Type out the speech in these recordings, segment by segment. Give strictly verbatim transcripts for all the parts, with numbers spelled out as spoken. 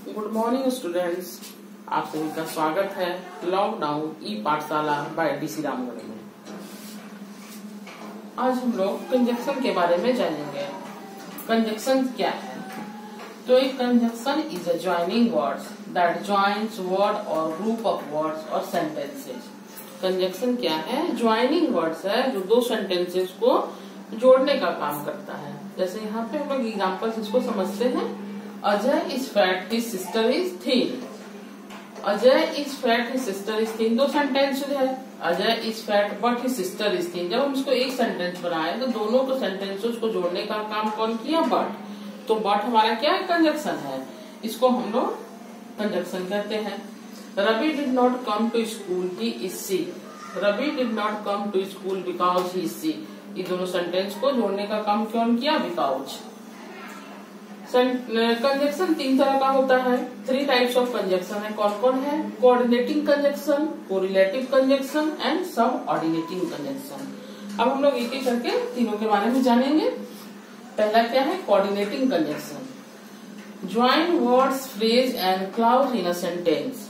Good morning students, आप सभी का स्वागत है लॉकडाउन ई पाठशाला बाय डीसी रामगढ़ में। आज हम लोग कंजक्शन के बारे में जानेंगे। कंजक्शन क्या है? तो एक conjunction is a joining words that joins word और ग्रुप ऑफ वर्ड्स और सेंटेंसेस। कंजक्शन क्या है? ज्वाइनिंग वर्ड्स है जो दो सेंटेंसेस को जोड़ने का काम करता है। जैसे यहाँ पे हम लोग एग्जाम्पल्स इसको समझते हैं। Ajay is fat, his sister is thin. Ajay is fat, his sister is thin, दो सेंटेंस है। Ajay is fat but his sister is thin. जब हम इसको एक सेंटेंस बनाए तो दोनों को सेंटेंसेस को जोड़ने का काम कौन किया? बट। तो बट हमारा क्या है? कंजक्शन है। इसको हम लोग कंजक्शन कहते हैं। Ravi did not come to school, he is sick. Ravi did not come to school because he is sick. ये दोनों सेंटेंस को जोड़ने का काम कौन किया? बिकॉज। कंजक्शन तीन तरह का होता है। थ्री टाइप्स ऑफ कंजक्शन है। कौन कौन है? Coordinating conjunction, correlative conjunction and subordinating conjunction. अब हम लोग एक एक करके तीनों के बारे में जानेंगे। पहला क्या है? Coordinating conjunction. Join words, phrase and clause in a sentence.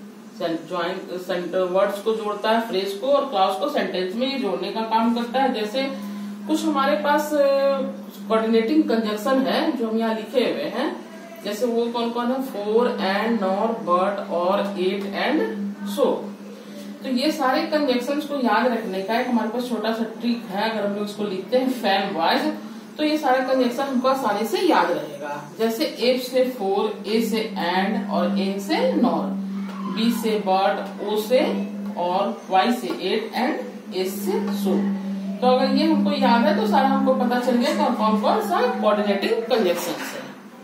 Join words को जोड़ता है, फ्रेज को और क्लाउज को सेंटेंस में ये जोड़ने का काम करता है। जैसे कुछ हमारे पास कोऑर्डिनेटिंग कंजक्शन है जो हम यहाँ लिखे हुए हैं। जैसे वो कौन कौन है? For and, nor, but or yet and so. तो ये सारे कंजक्शन को याद रखने का एक हमारे पास छोटा सा ट्रिक है। अगर हम लोग इसको लिखते हैं फैम वाइज तो ये सारे कंजक्शन हमको आसानी से याद रहेगा। जैसे एफ से फोर, ए से एंड और एन से नॉर, बी से बट, ओ से और, वाई से एट एंड एस से सो। तो अगर ये हमको याद है तो सारा हमको पता चल गया कि कौन कौन सा कोऑर्डिनेटिंग कंजक्शन है।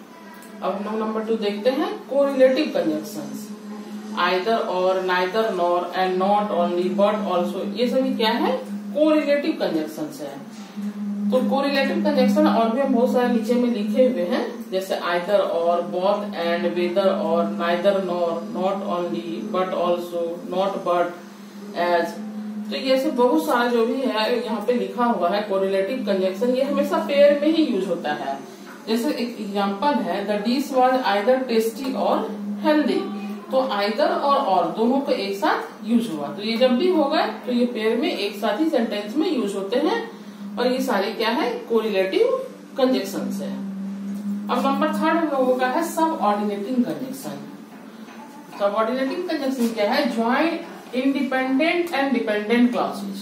अब हम लोग नंबर टू देखते हैं correlative conjunctions. Either or, neither, nor and not only, but also, ये सभी क्या है? कोरिलेटिव कंजक्शंस है। तो कोरिलेटिव कंजक्शन और भी हम बहुत सारे नीचे में लिखे हुए हैं। जैसे either or, both and, whether or, neither nor, not only, but also, not but, as. तो ये सब बहुत सारा जो भी है यहाँ पे लिखा हुआ है कोरिलेटिव कंजक्शन, ये हमेशा पेयर में ही यूज होता है। जैसे एक एग्जांपल है, the dish was either tasty or healthy. तो आइदर और और दोनों को एक साथ यूज हुआ। तो ये जब भी होगा तो ये पेयर में एक साथ ही सेंटेंस में यूज होते हैं और ये सारे क्या है? कोरिलेटिव कंजक्शन है। अब नंबर थर्ड हम लोगों का है सब ऑर्डिनेटिंग कंजक्शन। सब ऑर्डिनेटिंग कंजक्शन क्या है? Join independent and dependent clauses.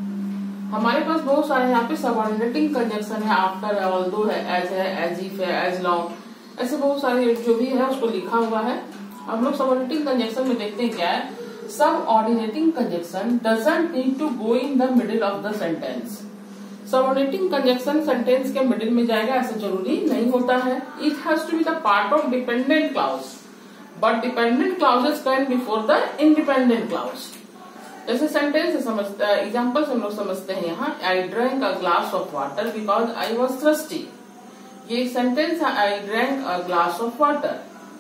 हमारे पास बहुत सारे यहाँ पे सबऑर्डिनेटिंग कंजक्शन है। आफ्टर है, ऑल्दो है, एज है, एज इफ है, एज लॉन्ग, ऐसे बहुत सारे जो भी है उसको लिखा हुआ है। हम लोग सबऑर्डिनेटिंग कंजक्शन में देखते हैं क्या है। Subordinating conjunction doesn't need to go in the middle of the sentence. Subordinating conjunction sentence के मिडिल में जाएगा ऐसा जरूरी नहीं होता है। It has to be the part of dependent clause, but dependent clauses can before the independent clause. जैसे sentence समझते हैं, एग्जाम्पल हम लोग समझते हैं यहाँ। I drank a glass of water because I was thirsty. ये सेंटेंस है, I drank a glass of water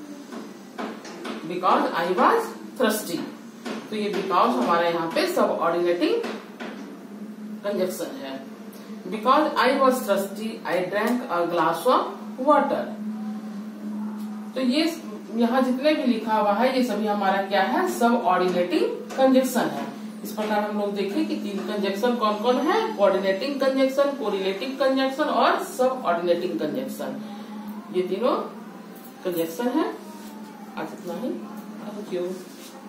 because I was thirsty. तो ये बिकॉज हमारे यहाँ पे सब ऑर्डिनेटिंग कंजक्शन है। Because I was thirsty, I drank a glass of water. तो ये यहाँ जितने भी लिखा हुआ है ये सभी हमारा क्या है? सब ऑर्डिनेटिंग कंजक्शन है। इस प्रकार हम लोग देखें कि तीन कंजक्शन कौन कौन है? कोऑर्डिनेटिंग कंजक्शन, कोरिलेटिव कंजक्शन और सब ऑर्डिनेटिंग कंजक्शन। ये तीनों कंजक्शन है। आज इतना ही। Thank you.